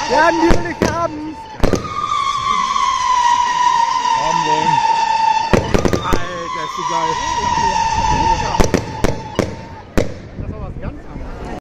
Ja, die will ich haben. Haben wollen. Alter, ist so geil.